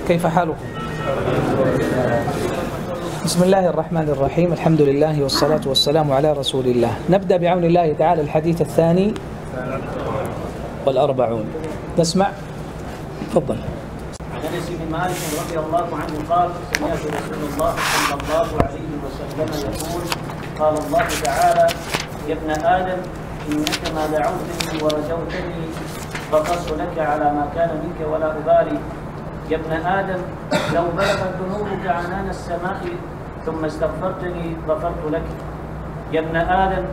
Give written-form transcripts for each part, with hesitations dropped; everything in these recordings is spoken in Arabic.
كيف حالكم؟ بسم الله الرحمن الرحيم، الحمد لله والصلاة والسلام على رسول الله. نبدأ بعون الله تعالى الحديث الثاني والأربعون. نسمع، تفضل. عن انس بن مالك رضي الله عنه قال: سمعت رسول الله صلى الله عليه وسلم يقول: قال الله تعالى: يا ابن ادم انك ما دعوتني ورجوتني غفرت لك على ما كان منك ولا ابالي. يا ابن ادم لو بلغت ذنوبك عنان السماء ثم استغفرتني غفرت لك. يا ابن ادم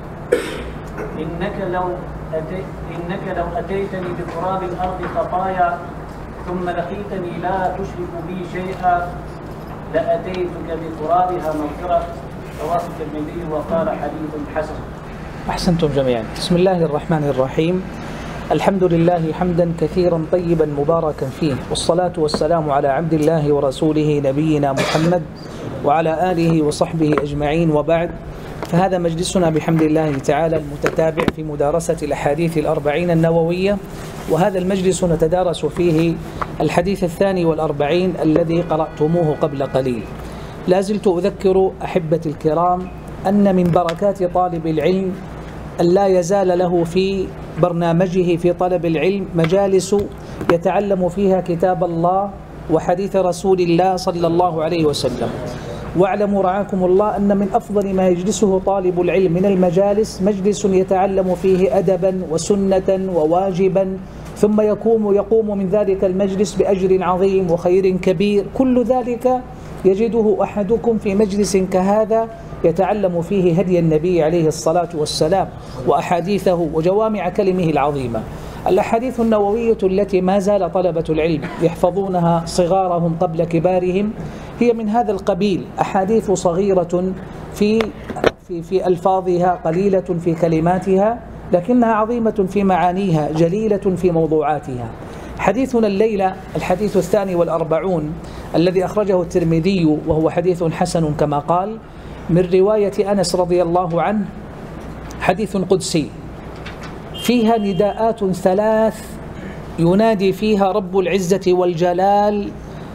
انك لو اتيتني بقراب الارض خطايا ثم لقيتني لا تشرك بي شيئا لأتيتك بقرابها مغفرة. رواه الترمذي وقال حديث حسن. أحسنتم جميعا. بسم الله الرحمن الرحيم. الحمد لله حمدا كثيرا طيبا مباركا فيه، والصلاة والسلام على عبد الله ورسوله نبينا محمد وعلى آله وصحبه أجمعين، وبعد، فهذا مجلسنا بحمد الله تعالى المتتابع في مدارسة الأحاديث الأربعين النووية، وهذا المجلس نتدارس فيه الحديث الثاني والأربعين الذي قرأتموه قبل قليل. لا زلت أذكر أحبتي الكرام أن من بركات طالب العلم أن لا يزال له في برنامجه في طلب العلم مجالس يتعلم فيها كتاب الله وحديث رسول الله صلى الله عليه وسلم. واعلموا رعاكم الله أن من أفضل ما يجلسه طالب العلم من المجالس مجلس يتعلم فيه أدبا وسنة وواجبا، ثم يقوم من ذلك المجلس بأجر عظيم وخير كبير. كل ذلك يجده أحدكم في مجلس كهذا يتعلم فيه هدي النبي عليه الصلاة والسلام وأحاديثه وجوامع كلمه العظيمة. الأحاديث النووية التي ما زال طلبة العلم يحفظونها صغارهم قبل كبارهم هي من هذا القبيل، أحاديث صغيرة في ألفاظها، قليلة في كلماتها، لكنها عظيمة في معانيها، جليلة في موضوعاتها. حديثنا الليلة الحديث الثاني والأربعون الذي أخرجه الترمذي، وهو حديث حسن كما قال، من رواية أنس رضي الله عنه، حديث قدسي فيها نداءات ثلاث ينادي فيها رب العزة والجلال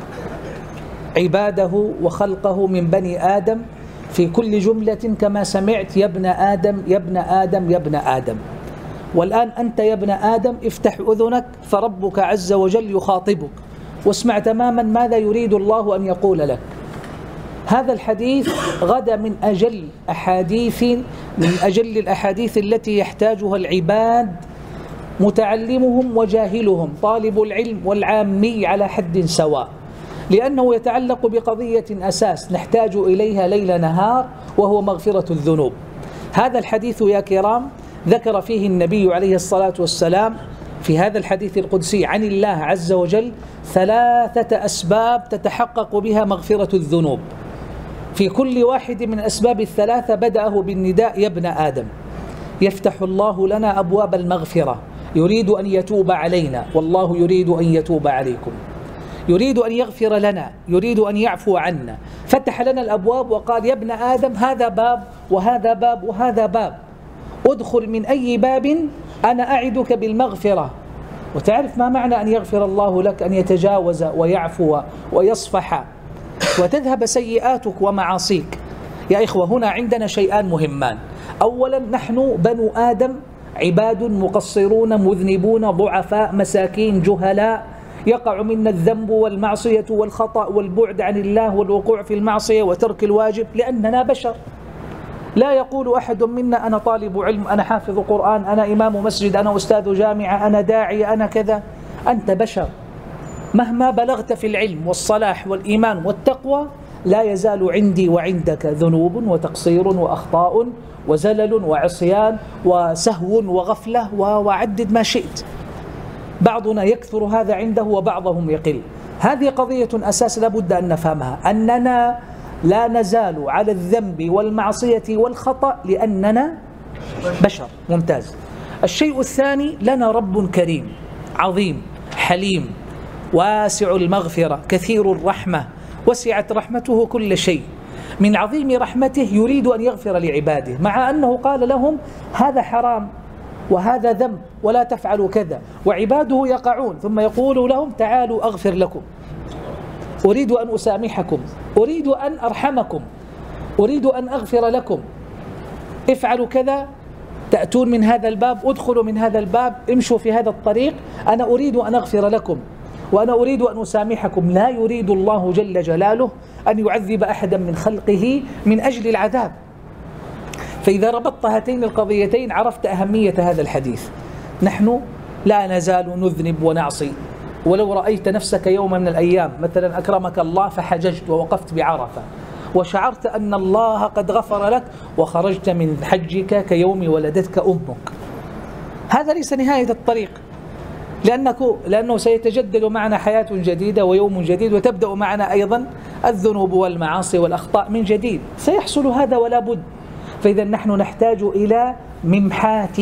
عباده وخلقه من بني آدم في كل جملة كما سمعت: يا ابن آدم يا ابن آدم يا ابن آدم. والآن أنت يا ابن آدم افتح أذنك فربك عز وجل يخاطبك، واسمع تماما ماذا يريد الله أن يقول لك. هذا الحديث غدا من أجل الأحاديث التي يحتاجها العباد، متعلمهم وجاهلهم، طالب العلم والعامي على حد سواء، لأنه يتعلق بقضية أساس نحتاج إليها ليل نهار، وهو مغفرة الذنوب. هذا الحديث يا كرام ذكر فيه النبي عليه الصلاة والسلام في هذا الحديث القدسي عن الله عز وجل 3 أسباب تتحقق بها مغفرة الذنوب. في كل واحد من الأسباب الثلاثة بدأه بالنداء: يا ابن آدم. يفتح الله لنا أبواب المغفرة، يريد أن يتوب علينا، والله يريد أن يتوب عليكم، يريد أن يغفر لنا، يريد أن يعفو عنا. فتح لنا الأبواب وقال: يا ابن آدم هذا باب وهذا باب وهذا باب، ادخل من أي باب أنا أعدك بالمغفرة. وتعرف ما معنى أن يغفر الله لك؟ أن يتجاوز ويعفو ويصفح وتذهب سيئاتك ومعاصيك. يا إخوة، هنا عندنا شيئان مهمان. أولا، نحن بنو آدم عباد مقصرون مذنبون ضعفاء مساكين جهلاء، يقع منا الذنب والمعصية والخطأ والبعد عن الله والوقوع في المعصية وترك الواجب، لأننا بشر. لا يقول أحد منا أنا طالب علم، أنا حافظ قرآن، أنا إمام مسجد، أنا أستاذ جامعة، أنا داعي، أنا كذا. أنت بشر، مهما بلغت في العلم والصلاح والإيمان والتقوى لا يزال عندي وعندك ذنوب وتقصير وأخطاء وزلل وعصيان وسهو وغفلة وعدد ما شئت. بعضنا يكثر هذا عنده وبعضهم يقل. هذه قضية أساس لابد أن نفهمها، أننا لا نزال على الذنب والمعصية والخطأ لأننا بشر. ممتاز. الشيء الثاني، لنا رب كريم عظيم حليم واسع المغفرة كثير الرحمة، وسعت رحمته كل شيء. من عظيم رحمته يريد أن يغفر لعباده، مع أنه قال لهم هذا حرام وهذا ذنب ولا تفعلوا كذا، وعباده يقعون، ثم يقول لهم تعالوا أغفر لكم. أريد أن أسامحكم، أريد أن أرحمكم، أريد أن أغفر لكم، افعلوا كذا، تأتون من هذا الباب، ادخلوا من هذا الباب، امشوا في هذا الطريق، أنا أريد أن أغفر لكم وأنا أريد أن أسامحكم. لا يريد الله جل جلاله أن يعذب أحدا من خلقه من أجل العذاب. فإذا ربطت هاتين القضيتين عرفت أهمية هذا الحديث. نحن لا نزال نذنب ونعصي، ولو رأيت نفسك يوم من الأيام مثلا أكرمك الله فحججت ووقفت بعرفة وشعرت أن الله قد غفر لك وخرجت من حجك كيوم ولدتك أمك، هذا ليس نهاية الطريق، لأنه سيتجدد معنا حياة جديدة ويوم جديد، وتبدأ معنا أيضا الذنوب والمعاصي والأخطاء من جديد، سيحصل هذا ولا بد. فإذا نحن نحتاج إلى ممحات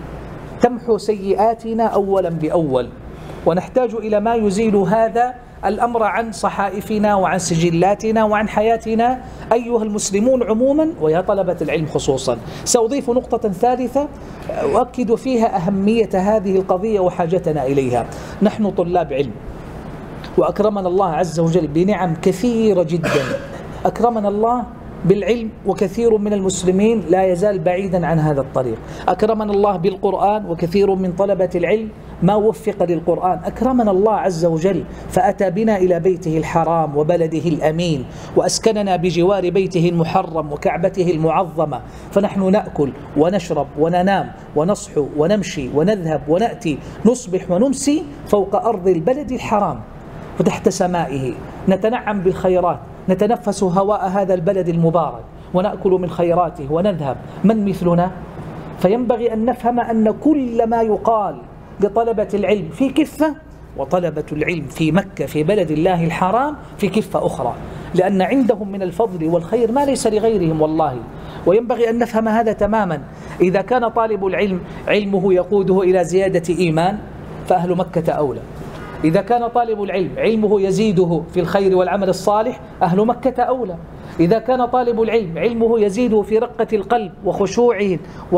تمحو سيئاتنا أولا بأول، ونحتاج إلى ما يزيل هذا الأمر عن صحائفنا وعن سجلاتنا وعن حياتنا أيها المسلمون عموما ويا طلبة العلم خصوصا. سأضيف نقطة ثالثة أؤكد فيها أهمية هذه القضية وحاجتنا إليها. نحن طلاب علم، وأكرمنا الله عز وجل بنعم كثيرة جدا، أكرمنا الله بالعلم، وكثير من المسلمين لا يزال بعيدا عن هذا الطريق. أكرمنا الله بالقرآن، وكثير من طلبة العلم ما وفق للقرآن. أكرمنا الله عز وجل فأتى بنا إلى بيته الحرام وبلده الأمين، وأسكننا بجوار بيته المحرم وكعبته المعظمة، فنحن نأكل ونشرب وننام ونصحو ونمشي ونذهب ونأتي، نصبح ونمسي فوق أرض البلد الحرام وتحت سمائه، نتنعم بالخيرات، نتنفس هواء هذا البلد المبارك، ونأكل من خيراته ونذهب. من مثلنا؟ فينبغي أن نفهم أن كل ما يقال لطلبة العلم في كفة، وطلبة العلم في مكة في بلد الله الحرام في كفة أخرى، لأن عندهم من الفضل والخير ما ليس لغيرهم والله. وينبغي أن نفهم هذا تماما. إذا كان طالب العلم علمه يقوده إلى زيادة إيمان فأهل مكة أولى. إذا كان طالب العلم علمه يزيده في الخير والعمل الصالح أهل مكة أولى. إذا كان طالب العلم علمه يزيده في رقة القلب وخشوعه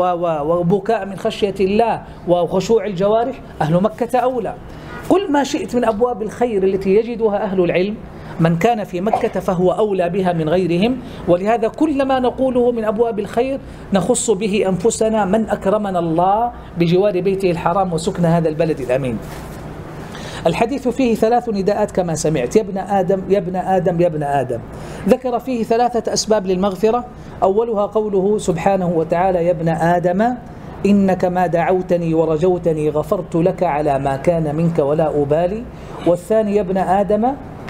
وبكاء من خشية الله وخشوع الجوارح أهل مكة أولى. كل ما شئت من أبواب الخير التي يجدها أهل العلم، من كان في مكة فهو أولى بها من غيرهم. ولهذا كل ما نقوله من أبواب الخير نخص به أنفسنا، من أكرمنا الله بجوار بيته الحرام وسكن هذا البلد الأمين. الحديث فيه 3 نداءات كما سمعت: يا ابن آدم يا ابن آدم يا ابن آدم. ذكر فيه 3 أسباب للمغفرة، أولها قوله سبحانه وتعالى: يا ابن آدم إنك ما دعوتني ورجوتني غفرت لك على ما كان منك ولا أبالي. والثاني: يا ابن آدم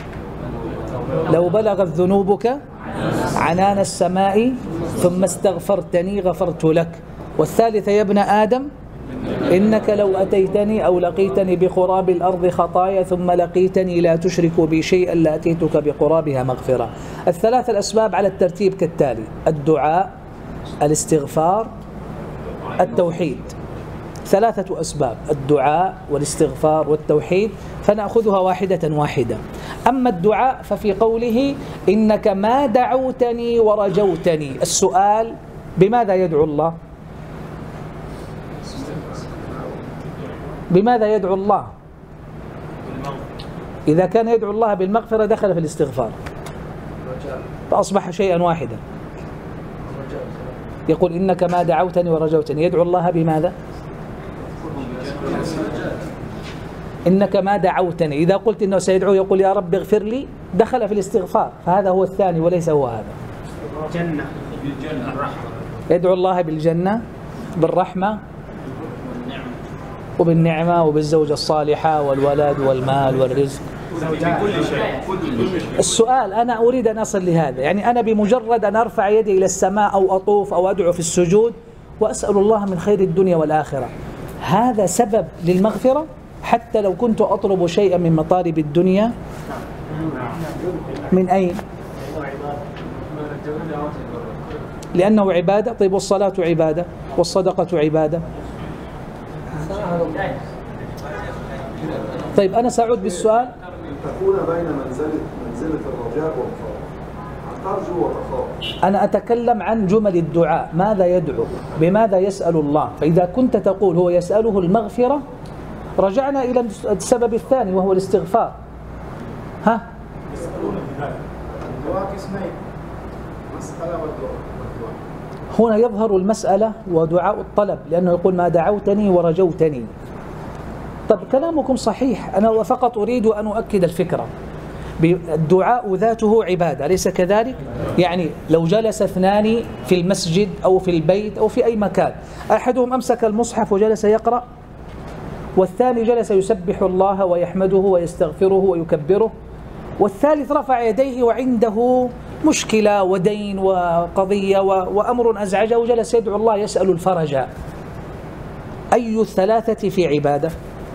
لو بلغت ذنوبك عنان السماء ثم استغفرتني غفرت لك. والثالثة: يا ابن آدم إنك لو أتيتني أو لقيتني بقراب الأرض خطايا ثم لقيتني لا تشرك بي شيئا لأتيتك بقرابها مغفرة. ال3 الأسباب على الترتيب كالتالي: الدعاء، الاستغفار، التوحيد. 3 أسباب: الدعاء والاستغفار والتوحيد، فنأخذها واحدة واحدة. أما الدعاء ففي قوله إنك ما دعوتني ورجوتني، السؤال: بماذا يدعو الله؟ بماذا يدعو الله؟ إذا كان يدعو الله بالمغفرة دخل في الاستغفار فأصبح شيئا واحدا. يقول إنك ما دعوتني ورجوتني، يدعو الله بماذا؟ إنك ما دعوتني، إذا قلت إنه سيدعو يقول يا رب اغفر لي، دخل في الاستغفار، فهذا هو الثاني وليس هو هذا. جنة بالجنة الرحمة، يدعو الله بالجنة بالرحمة وبالنعمة وبالزوجة الصالحة والولد والمال والرزق. السؤال أنا أريد أن أصل لهذا، يعني أنا بمجرد أن أرفع يدي إلى السماء أو أطوف أو أدعو في السجود وأسأل الله من خير الدنيا والآخرة، هذا سبب للمغفرة حتى لو كنت أطلب شيئا من مطالب الدنيا؟ من أين؟ لأنه عبادة. طيب والصلاة عبادة والصدقة عبادة. طيب أنا سأعود بالسؤال: تكون بين منزلة الرجاء والخوف، ترجو وتخاف. أنا أتكلم عن جمل الدعاء، ماذا يدعو، بماذا يسأل الله. فإذا كنت تقول هو يسأله المغفرة، رجعنا إلى السبب الثاني وهو الاستغفار. ها؟ الدعاء قسمين، مسألة والدعاء. هنا يظهر المسألة ودعاء الطلب، لأنه يقول ما دعوتني ورجوتني. طب كلامكم صحيح، أنا فقط أريد أن أؤكد الفكرة. الدعاء ذاته عبادة، أليس كذلك؟ يعني لو جلس اثنان في المسجد أو في البيت أو في أي مكان، أحدهم أمسك المصحف وجلس يقرأ، والثاني جلس يسبح الله ويحمده ويستغفره ويكبره، والثالث رفع يديه وعنده مشكلة ودين وقضية وأمر أزعجه وجلس يدعو الله يسأل الفرج، أي الثلاثة في عبادة؟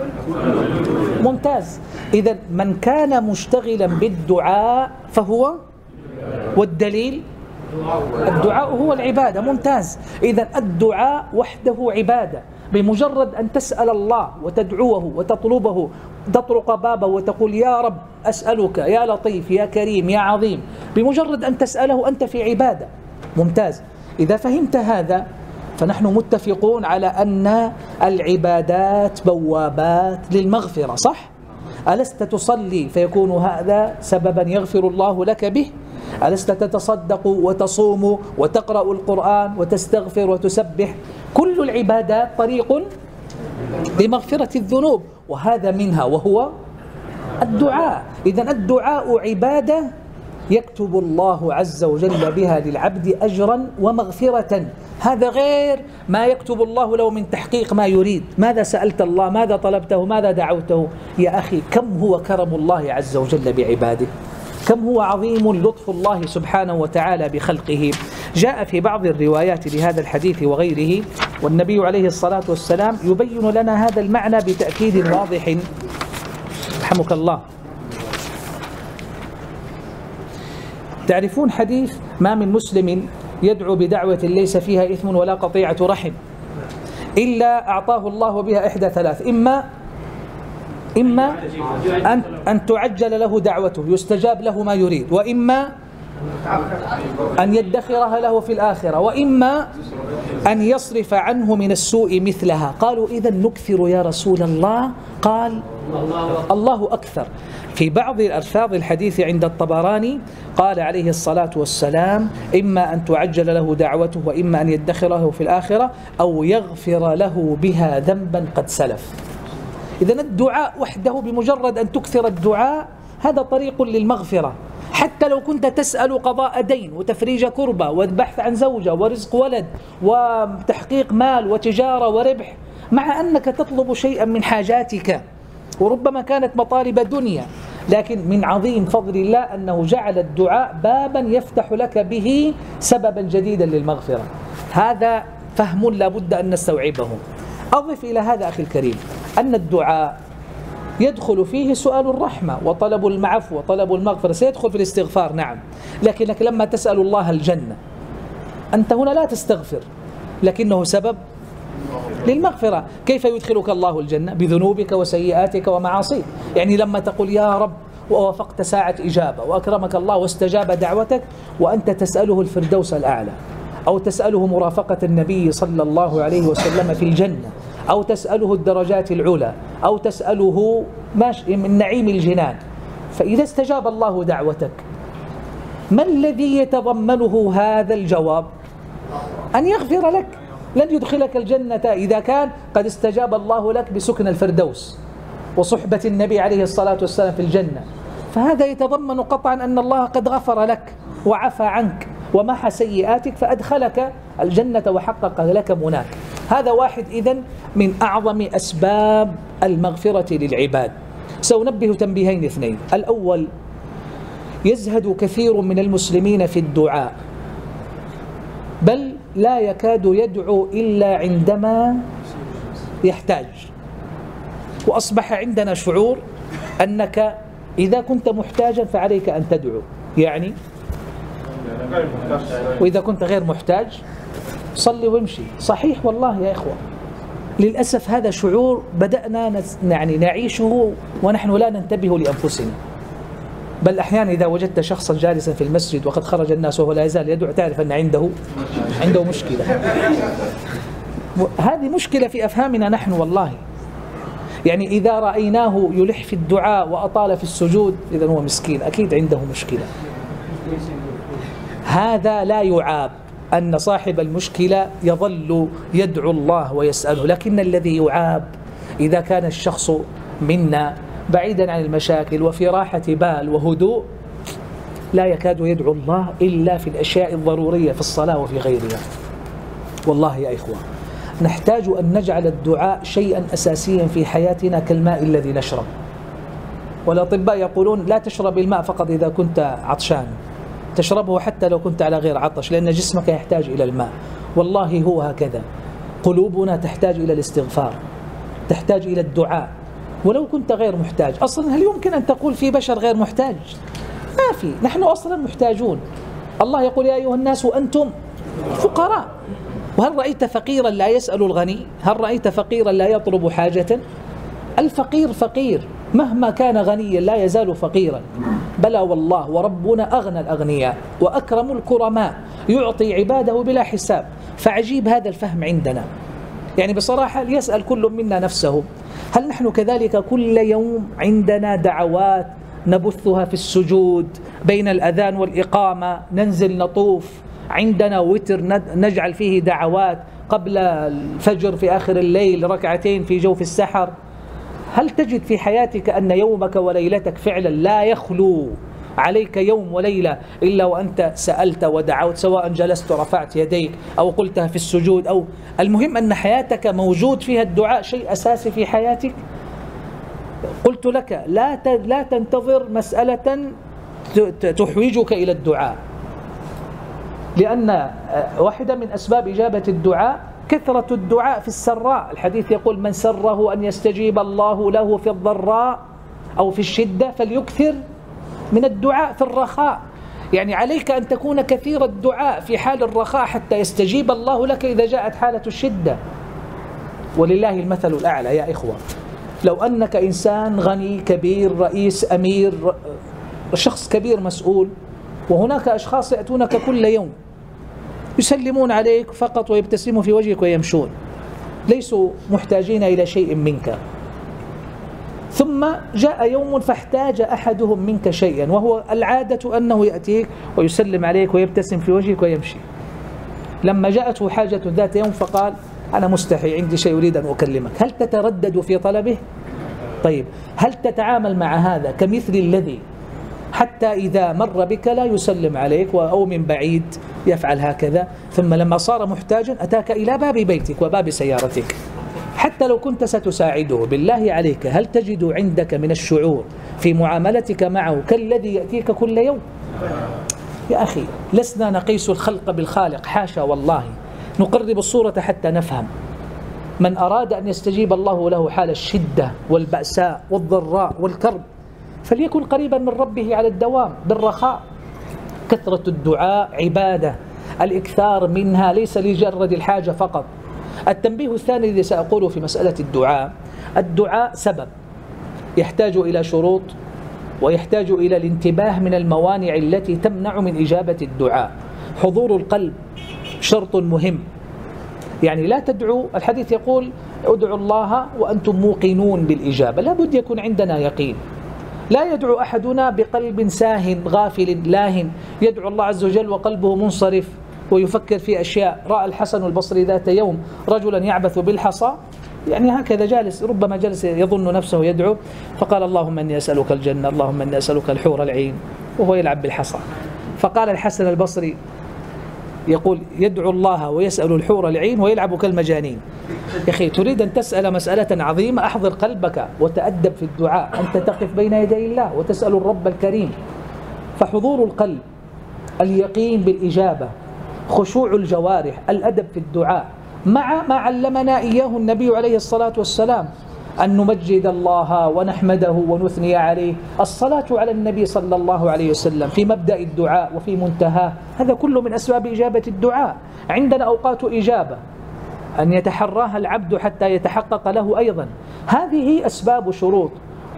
ممتاز. إذا من كان مشتغلا بالدعاء فهو، والدليل الدعاء هو العبادة. ممتاز. إذا الدعاء وحده عبادة، بمجرد أن تسأل الله وتدعوه وتطلبه، تطرق بابه وتقول يا رب أسألك يا لطيف يا كريم يا عظيم، بمجرد أن تسأله أنت في عبادة. ممتاز. إذا فهمت هذا فنحن متفقون على أن العبادات بوابات للمغفرة، صح؟ ألست تصلي فيكون هذا سببا يغفر الله لك به؟ ألست تتصدق وتصوم وتقرأ القرآن وتستغفر وتسبح؟ كل العبادات طريق لمغفرة الذنوب، وهذا منها وهو الدعاء. إذن الدعاء عبادة يكتب الله عز وجل بها للعبد أجرا ومغفرة، هذا غير ما يكتب الله له من تحقيق ما يريد. ماذا سألت الله؟ ماذا طلبته؟ ماذا دعوته؟ يا أخي كم هو كرم الله عز وجل بعباده، كم هو عظيم لطف الله سبحانه وتعالى بخلقه. جاء في بعض الروايات لهذا الحديث وغيره، والنبي عليه الصلاة والسلام يبين لنا هذا المعنى بتأكيد واضح. رحمك الله. تعرفون حديث ما من مسلم يدعو بدعوة ليس فيها إثم ولا قطيعة رحم إلا أعطاه الله بها إحدى ثلاث: إما أن تعجل له دعوته يستجاب له ما يريد، وإما أن يدخرها له في الآخرة، وإما أن يصرف عنه من السوء مثلها. قالوا إذا نكثر يا رسول الله؟ قال الله أكثر. في بعض الألفاظ الحديث عند الطبراني قال عليه الصلاة والسلام: إما أن تعجل له دعوته وإما أن يدخره في الآخرة أو يغفر له بها ذنبا قد سلف. إذن الدعاء وحده بمجرد أن تكثر الدعاء هذا طريق للمغفرة، حتى لو كنت تسأل قضاء دين وتفريج كربة والبحث عن زوجة ورزق ولد وتحقيق مال وتجارة وربح، مع أنك تطلب شيئا من حاجاتك وربما كانت مطالب دنيا، لكن من عظيم فضل الله أنه جعل الدعاء بابا يفتح لك به سببا جديدا للمغفرة. هذا فهم لا بد أن نستوعبه. أضف إلى هذا أخي الكريم أن الدعاء يدخل فيه سؤال الرحمة وطلب المعفو وطلب المغفرة، سيدخل في الاستغفار نعم، لكنك لما تسأل الله الجنة أنت هنا لا تستغفر، لكنه سبب للمغفرة. كيف يدخلك الله الجنة؟ بذنوبك وسيئاتك ومعاصيك. يعني لما تقول يا رب ووافقت ساعة إجابة وأكرمك الله واستجاب دعوتك وأنت تسأله الفردوس الأعلى، أو تسأله مرافقة النبي صلى الله عليه وسلم في الجنة، أو تسأله الدرجات العلى، أو تسأله من نعيم الجنان، فإذا استجاب الله دعوتك ما الذي يتضمنه هذا الجواب؟ أن يغفر لك. لن يدخلك الجنة إذا كان قد استجاب الله لك بسكن الفردوس وصحبة النبي عليه الصلاة والسلام في الجنة، فهذا يتضمن قطعا أن الله قد غفر لك وعفى عنك ومحى سيئاتك فأدخلك الجنة وحقق لك مناك. هذا واحد إذن من أعظم أسباب المغفرة للعباد. سأنبه تنبيهين اثنين. الأول: يزهد كثير من المسلمين في الدعاء، بل لا يكاد يدعو إلا عندما يحتاج. وأصبح عندنا شعور أنك إذا كنت محتاجا فعليك أن تدعو، يعني وإذا كنت غير محتاج صلي وامشي. صحيح والله يا إخوة، للأسف هذا شعور بدأنا نعيشه ونحن لا ننتبه لأنفسنا. بل أحيانا إذا وجدت شخصا جالسا في المسجد وقد خرج الناس وهو لا يزال يدعو تعرف أن عنده مشكلة. هذه مشكلة في أفهامنا نحن والله. يعني إذا رأيناه يلح في الدعاء وأطال في السجود إذن هو مسكين، أكيد عنده مشكلة. هذا لا يعاب أن صاحب المشكلة يظل يدعو الله ويسأله، لكن الذي يعاب إذا كان الشخص منا بعيدا عن المشاكل وفي راحة بال وهدوء لا يكاد يدعو الله إلا في الأشياء الضرورية في الصلاة وفي غيرها. والله يا إخوة نحتاج أن نجعل الدعاء شيئا أساسيا في حياتنا كالماء الذي نشرب. والأطباء يقولون لا تشرب الماء فقط إذا كنت عطشان، تشربه حتى لو كنت على غير عطش، لأن جسمك يحتاج إلى الماء. والله هو هكذا، قلوبنا تحتاج إلى الاستغفار، تحتاج إلى الدعاء ولو كنت غير محتاج. أصلا هل يمكن أن تقول في بشر غير محتاج؟ ما في، نحن أصلا محتاجون. الله يقول يا أيها الناس وأنتم فقراء. وهل رأيت فقيرا لا يسأل الغني؟ هل رأيت فقيرا لا يطلب حاجة؟ الفقير فقير مهما كان غنيا لا يزال فقيرا. بلى والله، وربنا أغنى الأغنياء وأكرم الكرماء، يعطي عباده بلا حساب. فعجيب هذا الفهم عندنا. يعني بصراحة ليسأل كل منا نفسه، هل نحن كذلك كل يوم عندنا دعوات نبثها في السجود بين الأذان والإقامة، ننزل نطوف، عندنا وتر نجعل فيه دعوات قبل الفجر في آخر الليل، ركعتين في جوف السحر؟ هل تجد في حياتك أن يومك وليلتك فعلا لا يخلو عليك يوم وليلة إلا وأنت سألت ودعوت، سواء جلست ورفعت يديك أو قلتها في السجود، أو المهم أن حياتك موجود فيها الدعاء شيء أساسي في حياتك؟ قلت لك لا تنتظر مسألة تحوجك إلى الدعاء، لأن واحدة من أسباب إجابة الدعاء كثرة الدعاء في السراء. الحديث يقول من سره أن يستجيب الله له في الضراء أو في الشدة فليكثر من الدعاء في الرخاء. يعني عليك أن تكون كثير الدعاء في حال الرخاء حتى يستجيب الله لك إذا جاءت حالة الشدة. ولله المثل الأعلى يا إخوة. لو أنك إنسان غني كبير رئيس أمير شخص كبير مسؤول، وهناك أشخاص يأتونك كل يوم يسلمون عليك فقط ويبتسموا في وجهك ويمشون، ليسوا محتاجين إلى شيء منك، ثم جاء يوم فاحتاج أحدهم منك شيئا، وهو العادة أنه يأتيك ويسلم عليك ويبتسم في وجهك ويمشي. لما جاءته حاجة ذات يوم فقال أنا مستحي عندي شيء أريد أن أكلمك، هل تتردد في طلبه؟ طيب هل تتعامل مع هذا كمثل الذي حتى إذا مر بك لا يسلم عليك أو من بعيد يفعل هكذا، ثم لما صار محتاجا أتاك إلى باب بيتك وباب سيارتك حتى لو كنت ستساعده؟ بالله عليك هل تجد عندك من الشعور في معاملتك معه كالذي يأتيك كل يوم؟ يا أخي لسنا نقيس الخلق بالخالق، حاشا والله، نقرب الصورة حتى نفهم. من أراد أن يستجيب الله له حال الشدة والبأساء والضراء والكرب فليكن قريبا من ربه على الدوام بالرخاء. كثرة الدعاء عبادة، الإكثار منها ليس لجرد الحاجة فقط. التنبيه الثاني الذي سأقوله في مسألة الدعاء سبب يحتاج إلى شروط ويحتاج إلى الانتباه من الموانع التي تمنع من إجابة الدعاء. حضور القلب شرط مهم، يعني لا تدعو، الحديث يقول ادعوا الله وأنتم موقنون بالإجابة، لا بد يكون عندنا يقين. لا يدعو أحدنا بقلب ساهن غافل لاهن، يدعو الله عز وجل وقلبه منصرف ويفكر في أشياء. رأى الحسن البصري ذات يوم رجلا يعبث بالحصى، يعني هكذا جالس، ربما جلس يظن نفسه يدعو، فقال اللهم إني أسألك الجنة، اللهم إني أسألك الحور العين، وهو يلعب بالحصى. فقال الحسن البصري يقول يدعو الله ويسأل الحور العين ويلعب كالمجانين. يا أخي تريد أن تسأل مسألة عظيمة، أحضر قلبك وتأدب في الدعاء، أنت تقف بين يدي الله وتسأل الرب الكريم. فحضور القلب، اليقين بالإجابة، خشوع الجوارح، الأدب في الدعاء، مع ما علمنا إياه النبي عليه الصلاة والسلام، أن نمجد الله ونحمده ونثني عليه، الصلاة على النبي صلى الله عليه وسلم في مبدأ الدعاء وفي منتهاه، هذا كله من أسباب إجابة الدعاء. عندنا أوقات إجابة أن يتحراها العبد حتى يتحقق له أيضا، هذه أسباب شروط.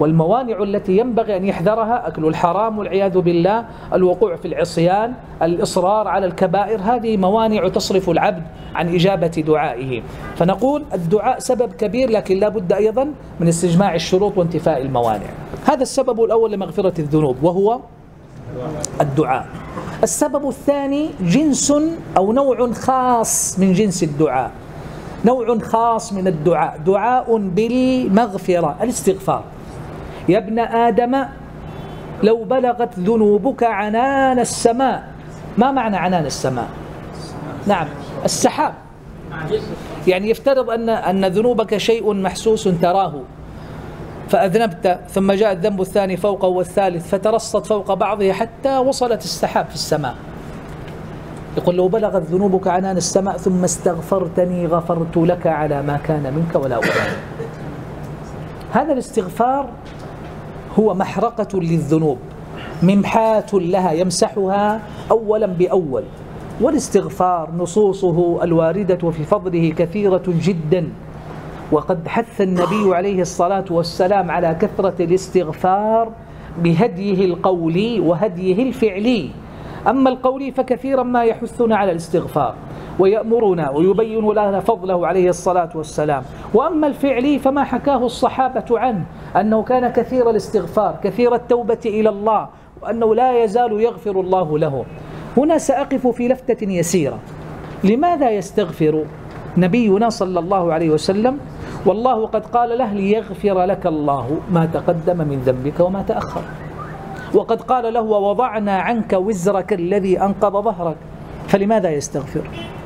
والموانع التي ينبغي أن يحذرها: أكل الحرام والعياذ بالله، الوقوع في العصيان، الإصرار على الكبائر، هذه موانع تصرف العبد عن إجابة دعائه. فنقول الدعاء سبب كبير، لكن لا بد أيضا من استجماع الشروط وانتفاء الموانع. هذا السبب الأول لمغفرة الذنوب، وهو الدعاء. السبب الثاني جنس أو نوع خاص من جنس الدعاء، نوع خاص من الدعاء، دعاء بالمغفرة، الاستغفار. يا ابن آدم لو بلغت ذنوبك عنان السماء. ما معنى عنان السماء؟ نعم، السحاب. يعني يفترض أن ذنوبك شيء محسوس تراه، فأذنبت، ثم جاء الذنب الثاني فوقه والثالث، فترصت فوق بعضه حتى وصلت السحاب في السماء. يقول: لو بلغت ذنوبك عنان السماء ثم استغفرتني غفرت لك على ما كان منك ولا أبالي. هذا الاستغفار هو محرقة للذنوب، ممحاة لها يمسحها أولا بأول. والاستغفار نصوصه الواردة في فضله كثيرة جدا، وقد حث النبي عليه الصلاة والسلام على كثرة الاستغفار بهديه القولي وهديه الفعلي. أما القولي فكثيرا ما يحثنا على الاستغفار ويأمرنا ويبين لنا فضله عليه الصلاة والسلام. وأما الفعلي فما حكاه الصحابة عنه، أنه كان كثير الاستغفار، كثير التوبة إلى الله، وأنه لا يزال يغفر الله له. هنا سأقف في لفتة يسيرة. لماذا يستغفر نبينا صلى الله عليه وسلم والله قد قال له: ليغفر لك الله ما تقدم من ذنبك وما تأخر، وقد قال له: ووضعنا عنك وزرك الذي أنقض ظهرك. فلماذا يستغفر؟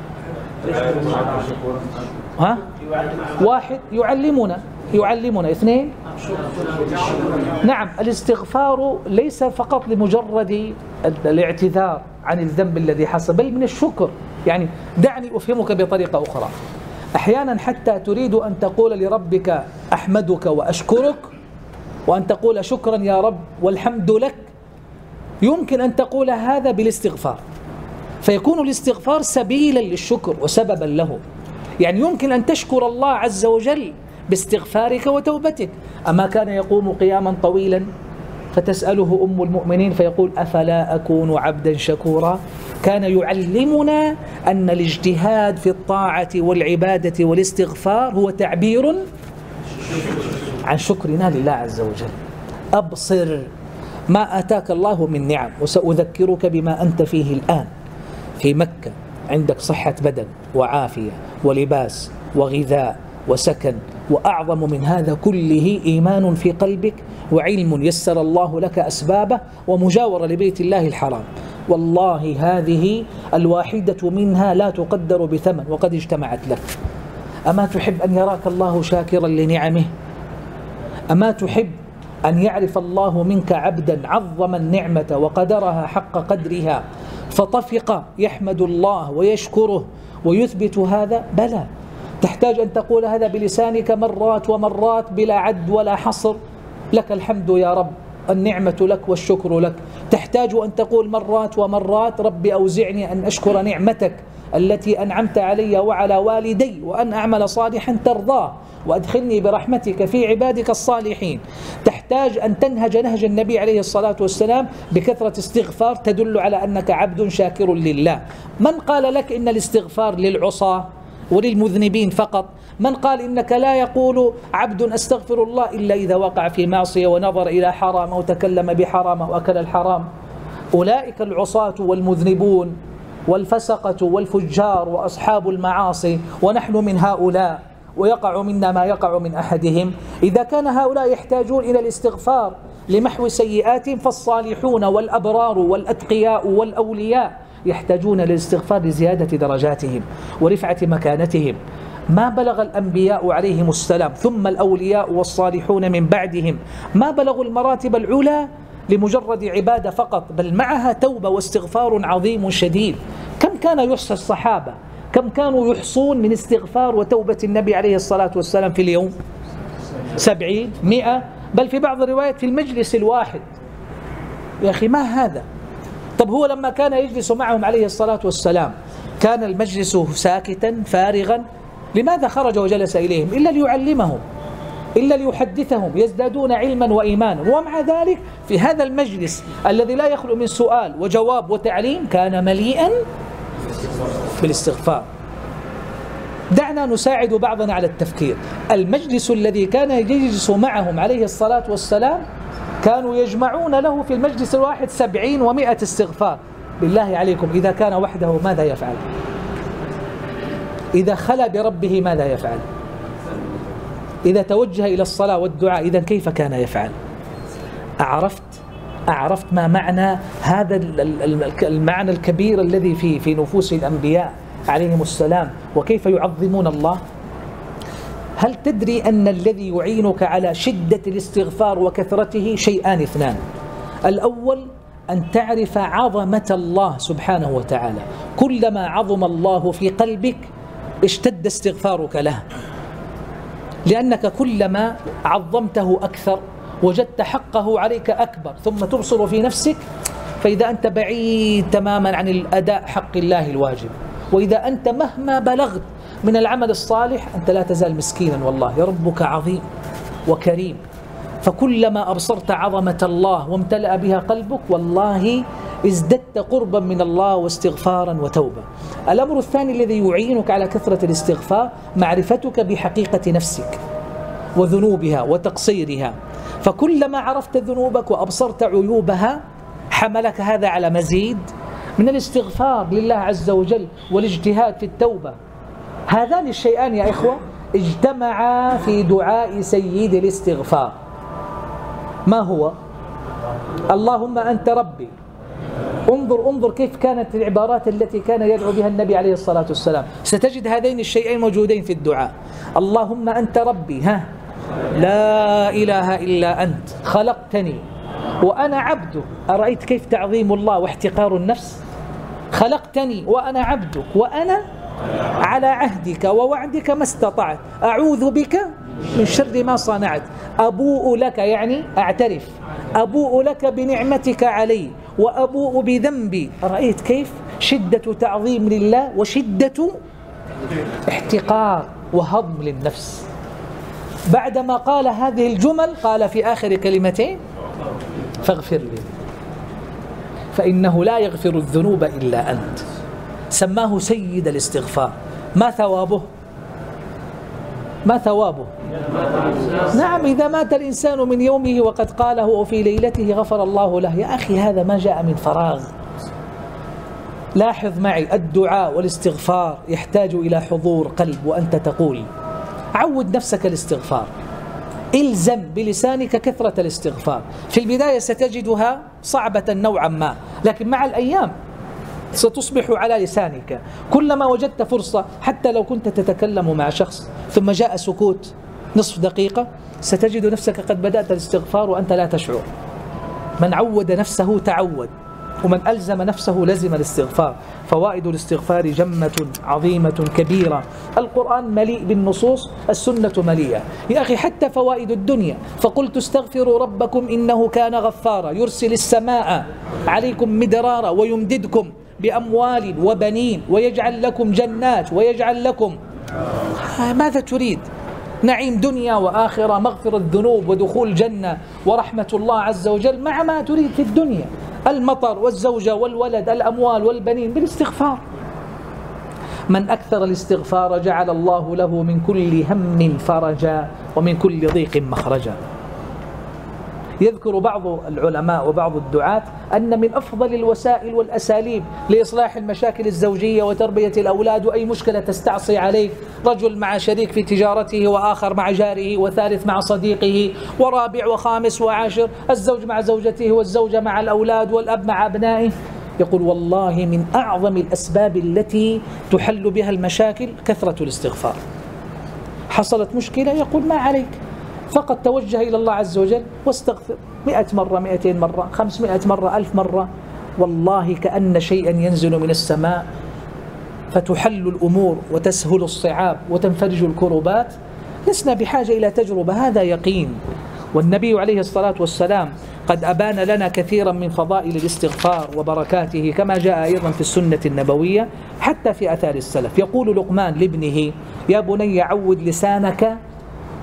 واحد، يعلمنا. اثنين، نعم، الاستغفار ليس فقط لمجرد الاعتذار عن الذنب الذي حصل، بل من الشكر. يعني دعني أفهمك بطريقة أخرى. أحيانا حتى تريد أن تقول لربك أحمدك وأشكرك، وأن تقول شكرا يا رب والحمد لك، يمكن أن تقول هذا بالاستغفار، فيكون الاستغفار سبيلا للشكر وسببا له. يعني يمكن أن تشكر الله عز وجل باستغفارك وتوبتك. أما كان يقوم قياما طويلا فتسأله أم المؤمنين فيقول: أفلا أكون عبدا شكورا؟ كان يعلمنا أن الاجتهاد في الطاعة والعبادة والاستغفار هو تعبير عن شكرنا لله عز وجل. أبصر ما آتاك الله من نعم، وسأذكرك بما أنت فيه الآن. في مكة عندك صحة بدن وعافية ولباس وغذاء وسكن، وأعظم من هذا كله إيمان في قلبك وعلم يسر الله لك أسبابه ومجاورة لبيت الله الحرام. والله هذه الواحدة منها لا تقدر بثمن وقد اجتمعت لك. أما تحب أن يراك الله شاكرا لنعمه؟ أما تحب أن يعرف الله منك عبدا عظم النعمة وقدرها حق قدرها فطفق يحمد الله ويشكره ويثبت هذا؟ بلى. تحتاج أن تقول هذا بلسانك مرات ومرات بلا عد ولا حصر: لك الحمد يا رب، النعمة لك والشكر لك. تحتاج أن تقول مرات ومرات: رب أوزعني أن أشكر نعمتك التي أنعمت علي وعلى والدي، وأن أعمل صالحا ترضاه، وأدخلني برحمتك في عبادك الصالحين. تحتاج أن تنهج نهج النبي عليه الصلاة والسلام بكثرة استغفار تدل على أنك عبد شاكر لله. من قال لك إن الاستغفار للعصاة وللمذنبين فقط؟ من قال إنك لا يقول عبد أستغفر الله إلا إذا وقع في معصية ونظر إلى حرام أو تكلم بحرام أو أكل الحرام؟ أولئك العصاة والمذنبون والفسقة والفجار وأصحاب المعاصي، ونحن من هؤلاء، ويقع منا ما يقع من أحدهم. إذا كان هؤلاء يحتاجون إلى الاستغفار لمحو سيئاتهم، فالصالحون والأبرار والأتقياء والأولياء يحتاجون للاستغفار لزيادة درجاتهم ورفعة مكانتهم. ما بلغ الأنبياء عليهم السلام ثم الأولياء والصالحون من بعدهم، ما بلغوا المراتب العلى لمجرد عبادة فقط، بل معها توبة واستغفار عظيم شديد. كم كان يحصى الصحابة، كم كانوا يحصون من استغفار وتوبة النبي عليه الصلاة والسلام في اليوم؟ 70 100، بل في بعض الروايات في المجلس الواحد. يا أخي ما هذا؟ طب هو لما كان يجلس معهم عليه الصلاة والسلام كان المجلس ساكتا فارغا؟ لماذا خرج وجلس إليهم؟ إلا ليعلمهم. إلا ليحدثهم يزدادون علما وإيمانا. ومع ذلك في هذا المجلس الذي لا يخلو من سؤال وجواب وتعليم كان مليئا بالاستغفار. دعنا نساعد بعضنا على التفكير. المجلس الذي كان يجلس معهم عليه الصلاة والسلام كانوا يجمعون له في المجلس الواحد 70 و100 استغفار. بالله عليكم إذا كان وحده ماذا يفعل؟ إذا خلى بربه ماذا يفعل؟ إذا توجه إلى الصلاة والدعاء إذا كيف كان يفعل؟ أعرفت ما معنى هذا المعنى الكبير الذي في نفوس الأنبياء عليهم السلام وكيف يعظمون الله؟ هل تدري أن الذي يعينك على شدة الاستغفار وكثرته شيئان اثنان؟ الأول أن تعرف عظمة الله سبحانه وتعالى. كلما عظم الله في قلبك اشتد استغفارك له، لأنك كلما عظمته أكثر وجدت حقه عليك أكبر، ثم تبصر في نفسك فإذا أنت بعيد تماما عن الأداء حق الله الواجب، وإذا أنت مهما بلغت من العمل الصالح أنت لا تزال مسكينا. والله ربك عظيم وكريم، فكلما أبصرت عظمة الله وامتلأ بها قلبك والله ازددت قربا من الله واستغفارا وتوبة. الأمر الثاني الذي يعينك على كثرة الاستغفار معرفتك بحقيقة نفسك وذنوبها وتقصيرها، فكلما عرفت ذنوبك وأبصرت عيوبها حملك هذا على مزيد من الاستغفار لله عز وجل والاجتهاد في التوبة. هذان الشيئان يا إخوة اجتمعا في دعاء سيد الاستغفار. ما هو؟ اللهم أنت ربي. انظر كيف كانت العبارات التي كان يدعو بها النبي عليه الصلاة والسلام. ستجد هذين الشيئين موجودين في الدعاء. اللهم أنت ربي لا إله إلا أنت خلقتني وأنا عبدك. أرأيت كيف تعظيم الله واحتقار النفس؟ خلقتني وأنا عبدك وأنا على عهدك ووعدك ما استطعت، أعوذ بك من شر ما صنعت، أبوء لك يعني أعترف، أبوء لك بنعمتك علي وأبوء بذنبي. رأيت كيف شدة تعظيم لله وشدة احتقار وهضم للنفس. بعدما قال هذه الجمل قال في آخر كلمتين فاغفر لي فإنه لا يغفر الذنوب إلا أنت. سماه سيد الاستغفار. ما ثوابه؟ ما ثوابه؟ نعم، إذا مات الإنسان من يومه وقد قاله وفي ليلته غفر الله له. يا أخي هذا ما جاء من فراغ. لاحظ معي، الدعاء والاستغفار يحتاج إلى حضور قلب، وأنت تقول عود نفسك الاستغفار، إلزم بلسانك كثرة الاستغفار. في البداية ستجدها صعبة نوعا ما، لكن مع الأيام ستصبح على لسانك. كلما وجدت فرصة، حتى لو كنت تتكلم مع شخص ثم جاء سكوت نصف دقيقة، ستجد نفسك قد بدأت الاستغفار وأنت لا تشعر. من عود نفسه تعود، ومن ألزم نفسه لزم الاستغفار. فوائد الاستغفار جمة عظيمة كبيرة. القرآن مليء بالنصوص، السنة مليئة. يا أخي حتى فوائد الدنيا، فقلت استغفروا ربكم إنه كان غفارا يرسل السماء عليكم مدرارا ويمددكم بأموال وبنين ويجعل لكم جنات ويجعل لكم. ماذا تريد؟ نعيم دنيا وآخرة، مغفرة الذنوب ودخول جنة ورحمة الله عز وجل مع ما تريد في الدنيا، المطر والزوجة والولد، الأموال والبنين، بالاستغفار. من أكثر الاستغفار جعل الله له من كل هم فرجا ومن كل ضيق مخرجا. يذكر بعض العلماء وبعض الدعاة أن من أفضل الوسائل والأساليب لإصلاح المشاكل الزوجية وتربية الأولاد، وأي مشكلة تستعصي عليك، رجل مع شريك في تجارته، وآخر مع جاره، وثالث مع صديقه، ورابع وخامس وعاشر، الزوج مع زوجته، والزوجة مع الأولاد، والأب مع أبنائه. يقول والله من أعظم الأسباب التي تحل بها المشاكل كثرة الاستغفار. حصلت مشكلة يقول ما عليك، فقط توجه إلى الله عز وجل واستغفر 100 مرة، 200 مرة، 500 مرة، 1000 مرة، والله كأن شيئا ينزل من السماء فتحل الأمور وتسهل الصعاب وتنفرج الكربات. لسنا بحاجة إلى تجربة، هذا يقين. والنبي عليه الصلاة والسلام قد أبان لنا كثيرا من فضائل الاستغفار وبركاته، كما جاء أيضا في السنة النبوية حتى في آثار السلف. يقول لقمان لابنه: يا بني عود لسانك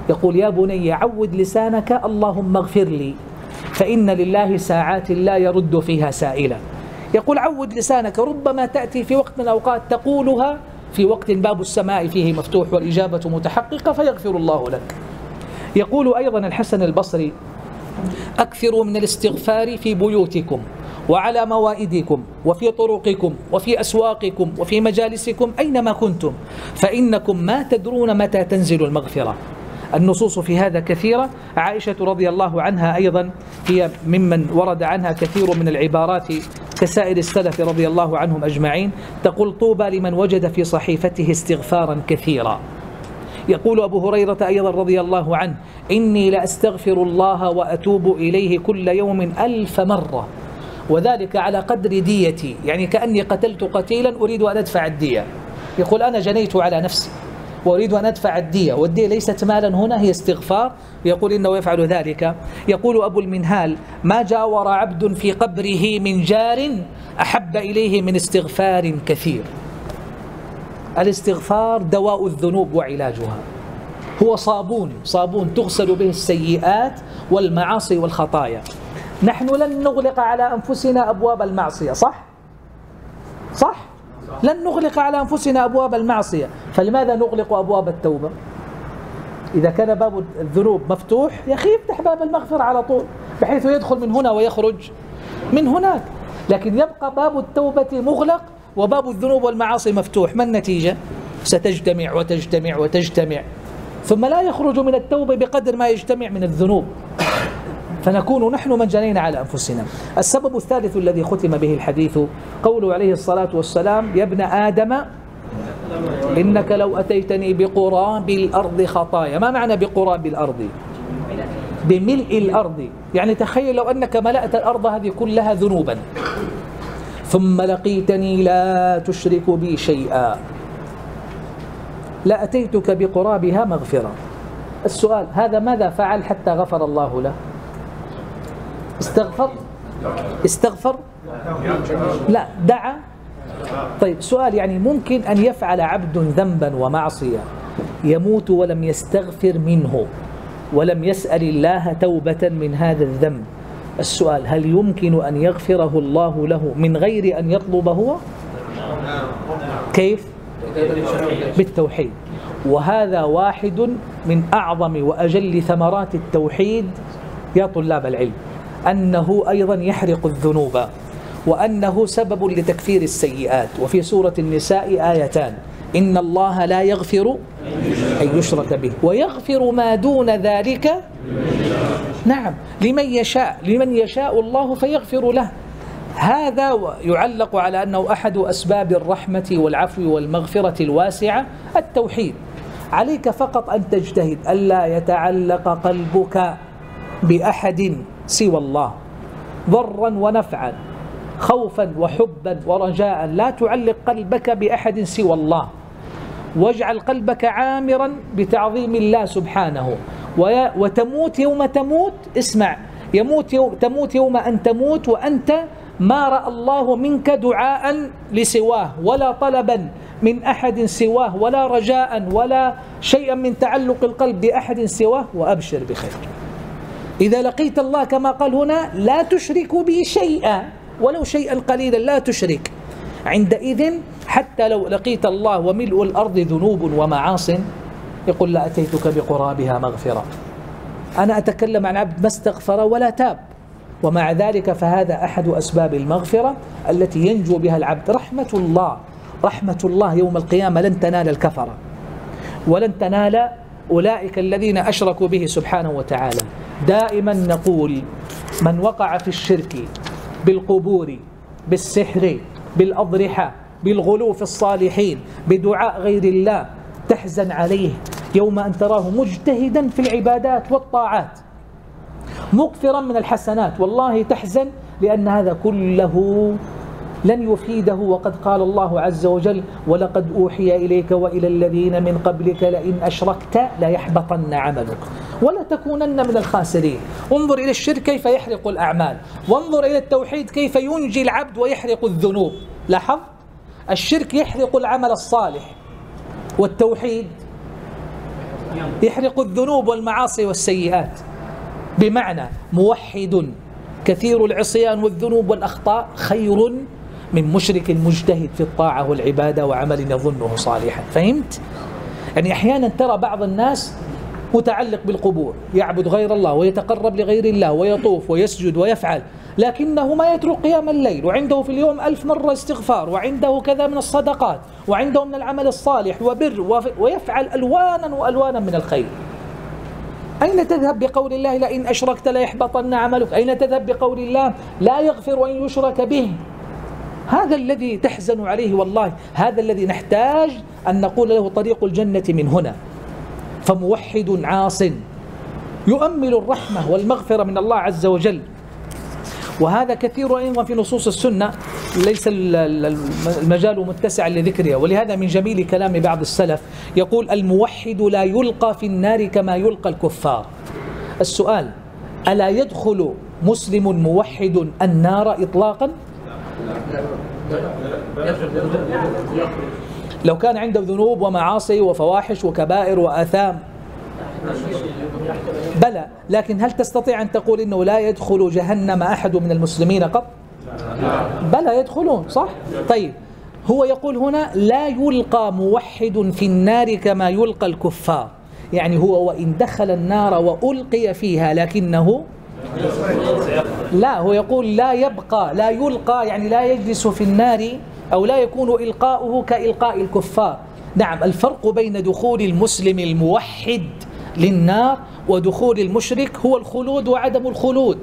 يقول يا بني عود لسانك اللهم اغفر لي، فإن لله ساعات لا يرد فيها سائلا. يقول عود لسانك، ربما تأتي في وقت من الأوقات تقولها في وقت باب السماء فيه مفتوح والإجابة متحققة فيغفر الله لك. يقول أيضا الحسن البصري أكثروا من الاستغفار في بيوتكم وعلى موائدكم وفي طرقكم وفي أسواقكم وفي مجالسكم أينما كنتم، فإنكم ما تدرون متى تنزل المغفرة. النصوص في هذا كثيرة. عائشة رضي الله عنها أيضا هي ممن ورد عنها كثير من العبارات كسائر السلف رضي الله عنهم أجمعين، تقول طوبى لمن وجد في صحيفته استغفارا كثيرا. يقول أبو هريرة أيضا رضي الله عنه إني لأستغفر الله وأتوب إليه كل يوم 1000 مرة، وذلك على قدر ديتي، يعني كأني قتلت قتيلا أريد أن أدفع الدية. يقول أنا جنيت على نفسي وأريد أن أدفع الدية، والدية ليست مالا هنا، هي استغفار. يقول إنه يفعل ذلك. يقول أبو المنهال ما جاور عبد في قبره من جار أحب إليه من استغفار كثير. الاستغفار دواء الذنوب وعلاجها، هو صابون تغسل به السيئات والمعاصي والخطايا. نحن لن نغلق على أنفسنا أبواب المعصية، صح؟ لن نغلق على أنفسنا أبواب المعصية، فلماذا نغلق أبواب التوبة؟ إذا كان باب الذنوب مفتوح يا أخي افتح باب المغفرة على طول، بحيث يدخل من هنا ويخرج من هناك. لكن يبقى باب التوبة مغلق وباب الذنوب والمعاصي مفتوح، ما النتيجة؟ ستجتمع وتجتمع وتجتمع، ثم لا يخرج من التوبة بقدر ما يجتمع من الذنوب، فنكون نحن من جنينا على أنفسنا. السبب الثالث الذي ختم به الحديث قوله عليه الصلاة والسلام يا ابن آدم إنك لو أتيتني بقراب الأرض خطايا. ما معنى بقراب الأرض؟ بملء الأرض، يعني تخيل لو أنك ملأت الأرض هذه كلها ذنوبا ثم لقيتني لا تشرك بي شيئا لأتيتك بقرابها مغفرة. السؤال هذا ماذا فعل حتى غفر الله له؟ استغفر؟ لا، دعا. طيب سؤال، يعني ممكن أن يفعل عبد ذنبا ومعصية يموت ولم يستغفر منه ولم يسأل الله توبة من هذا الذنب، السؤال هل يمكن أن يغفره الله له من غير أن يطلب هو؟ كيف؟ بالتوحيد. وهذا واحد من أعظم وأجل ثمرات التوحيد يا طلاب العلم، أنه أيضا يحرق الذنوب، وأنه سبب لتكفير السيئات. وفي سورة النساء آيتان إن الله لا يغفر أن يشرك به ويغفر ما دون ذلك نعم لمن يشاء الله فيغفر له. هذا يعلق على أنه أحد أسباب الرحمة والعفو والمغفرة الواسعة التوحيد. عليك فقط أن تجتهد ألا يتعلق قلبك بأحد سوى الله، ضرا ونفعا، خوفا وحبا ورجاء، لا تعلق قلبك بأحد سوى الله، واجعل قلبك عامرا بتعظيم الله سبحانه. وتموت يوم تموت، اسمع، تموت يوم أن تموت وأنت ما رأى الله منك دعاء لسواه ولا طلبا من أحد سواه ولا رجاء ولا شيئا من تعلق القلب بأحد سواه، وأبشر بخير. إذا لقيت الله كما قال هنا لا تشرك بي شيئا ولو شيئا قليلا، لا تشرك، عندئذ حتى لو لقيت الله وملء الأرض ذنوب ومعاصٍ يقول لأتيتك بقرابها مغفرة. أنا أتكلم عن عبد ما استغفر ولا تاب، ومع ذلك فهذا أحد أسباب المغفرة التي ينجو بها العبد. رحمة الله يوم القيامة لن تنال الكفرة ولن تنال أولئك الذين أشركوا به سبحانه وتعالى. دائما نقول من وقع في الشرك بالقبور بالسحر بالأضرحة بالغلو في الصالحين بدعاء غير الله تحزن عليه يوم أن تراه مجتهدا في العبادات والطاعات مكثرا من الحسنات، والله تحزن، لأن هذا كله لن يفيده. وقد قال الله عز وجل ولقد أوحي إليك وإلى الذين من قبلك لئن أشركت ليحبطن عملك ولا تكونن من الخاسرين. انظر إلى الشرك كيف يحرق الأعمال، وانظر إلى التوحيد كيف ينجي العبد ويحرق الذنوب. لاحظ، الشرك يحرق العمل الصالح، والتوحيد يحرق الذنوب والمعاصي والسيئات. بمعنى موحد كثير العصيان والذنوب والأخطاء خير من مشرك مجتهد في الطاعة والعبادة وعمل يظنه صالحا. فهمت؟ يعني أحيانا ترى بعض الناس متعلق بالقبور، يعبد غير الله ويتقرب لغير الله ويطوف ويسجد ويفعل، لكنه ما يترك قيام الليل، وعنده في اليوم 1000 مرة استغفار، وعنده كذا من الصدقات، وعنده من العمل الصالح وبر، ويفعل ألوانا وألوانا من الخير. أين تذهب بقول الله لئن أشركت ليحبطن عملك؟ أين تذهب بقول الله لا يغفر أن يشرك به؟ هذا الذي تحزن عليه والله، هذا الذي نحتاج أن نقول له طريق الجنة من هنا. فموحد عاص يؤمل الرحمة والمغفرة من الله عز وجل، وهذا كثير أيضا في نصوص السنة، ليس المجال متسعا لذكرها. ولهذا من جميل كلام بعض السلف يقول الموحد لا يلقى في النار كما يلقى الكفار. السؤال: ألا يدخل مسلم موحد النار إطلاقا؟ لو كان عنده ذنوب ومعاصي وفواحش وكبائر وآثام بلى، لكن هل تستطيع أن تقول إنه لا يدخل جهنم أحد من المسلمين قط؟ بلى يدخلون، صح؟ طيب هو يقول هنا لا يلقى موحد في النار كما يلقى الكفار، يعني هو وإن دخل النار وألقي فيها لكنه لا، هو يقول لا يبقى، لا يلقى يعني لا يجلس في النار أو لا يكون إلقاؤه كإلقاء الكفار. نعم، الفرق بين دخول المسلم الموحد للنار ودخول المشرك هو الخلود وعدم الخلود.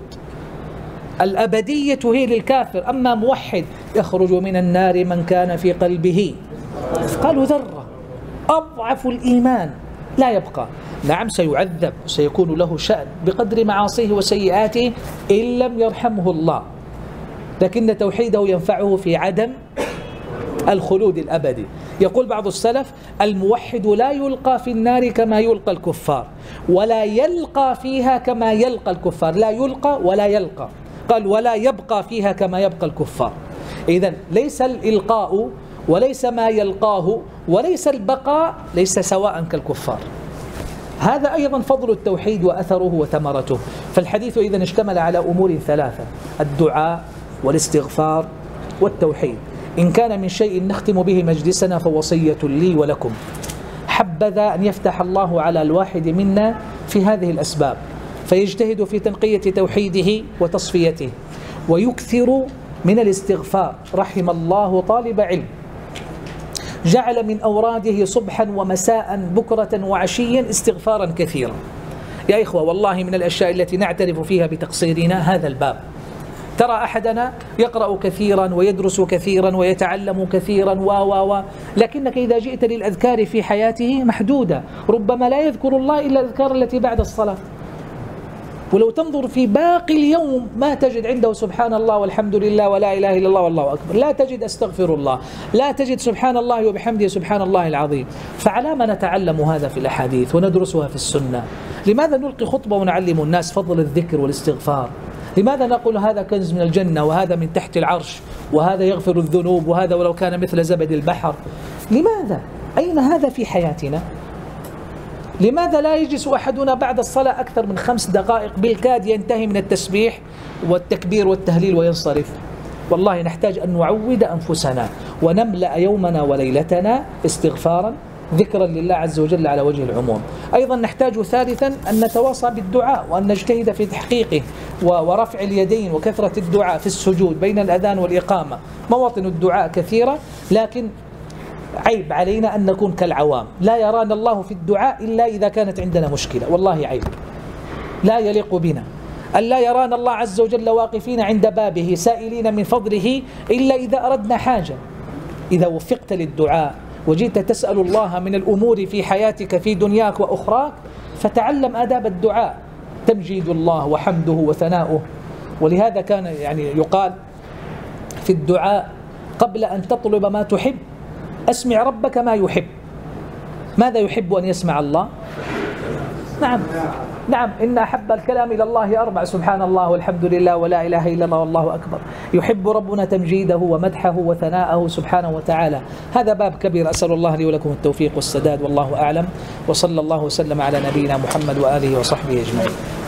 الأبدية هي للكافر، أما موحد يخرج من النار من كان في قلبه مثقال ذرة، أضعف الإيمان لا يبقى. نعم سيعذب وسيكون له شأن بقدر معاصيه وسيئاته إن لم يرحمه الله، لكن توحيده ينفعه في عدم الخلود الأبدي. يقول بعض السلف الموحد لا يلقى في النار كما يلقى الكفار، ولا يلقى فيها كما يلقى الكفار. لا يلقى ولا يلقى، قال ولا يبقى فيها كما يبقى الكفار. إذن ليس الإلقاء وليس ما يلقاه وليس البقاء ليس سواء كالكفار. هذا أيضا فضل التوحيد وأثره وثمرته. فالحديث إذن اشتمل على أمور ثلاثة: الدعاء والاستغفار والتوحيد. إن كان من شيء نختم به مجلسنا فوصية لي ولكم، حبذا أن يفتح الله على الواحد منا في هذه الأسباب، فيجتهد في تنقية توحيده وتصفيته، ويكثر من الاستغفار. رحم الله طالب علم جعل من أوراده صبحا ومساء بكرة وعشيا استغفارا كثيرا. يا إخوة والله من الأشياء التي نعترف فيها بتقصيرنا هذا الباب. ترى أحدنا يقرأ كثيرا ويدرس كثيرا ويتعلم كثيرا لكنك إذا جئت للأذكار في حياته محدودة، ربما لا يذكر الله إلا الأذكار التي بعد الصلاة. ولو تنظر في باقي اليوم ما تجد عنده سبحان الله والحمد لله ولا إله إلا الله والله أكبر، لا تجد أستغفر الله، لا تجد سبحان الله وبحمده سبحان الله العظيم. فعلى ما نتعلم هذا في الأحاديث وندرسها في السنة؟ لماذا نلقي خطبة ونعلم الناس فضل الذكر والاستغفار؟ لماذا نقول هذا كنز من الجنة وهذا من تحت العرش وهذا يغفر الذنوب وهذا ولو كان مثل زبد البحر؟ لماذا؟ أين هذا في حياتنا؟ لماذا لا يجلس أحدنا بعد الصلاة أكثر من 5 دقائق بالكاد ينتهي من التسبيح والتكبير والتهليل وينصرف؟ والله نحتاج أن نعود أنفسنا ونملأ يومنا وليلتنا استغفارا ذكرا لله عز وجل على وجه العموم. أيضا نحتاج ثالثا أن نتواصى بالدعاء وأن نجتهد في تحقيقه ورفع اليدين وكثرة الدعاء في السجود بين الأذان والإقامة. مواطن الدعاء كثيرة، لكن عيب علينا أن نكون كالعوام، لا يرانا الله في الدعاء إلا إذا كانت عندنا مشكلة. والله عيب، لا يليق بنا أن لا يرانا الله عز وجل واقفين عند بابه سائلين من فضله إلا إذا أردنا حاجة. إذا وفقت للدعاء وجئت تسأل الله من الأمور في حياتك في دنياك وأخراك فتعلم آداب الدعاء، تمجيد الله وحمده وثناؤه. ولهذا كان يقال في الدعاء قبل أن تطلب ما تحب أسمع ربك ما يحب. ماذا يحب أن يسمع الله؟ نعم إن أحب الكلام إلى الله أربع: سبحان الله والحمد لله ولا إله إلا الله والله أكبر. يحب ربنا تمجيده ومدحه وثناءه سبحانه وتعالى. هذا باب كبير، أسأل الله لي ولكم التوفيق والسداد، والله أعلم، وصلى الله وسلم على نبينا محمد وآله وصحبه أجمعين.